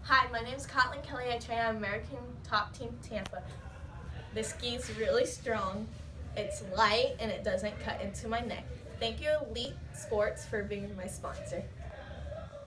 Hi, my name is Cáitlín Kelley. I train on American Top Team Tampa. This gi is really strong. It's light and it doesn't cut into my neck. Thank you, Elite Sports, for being my sponsor.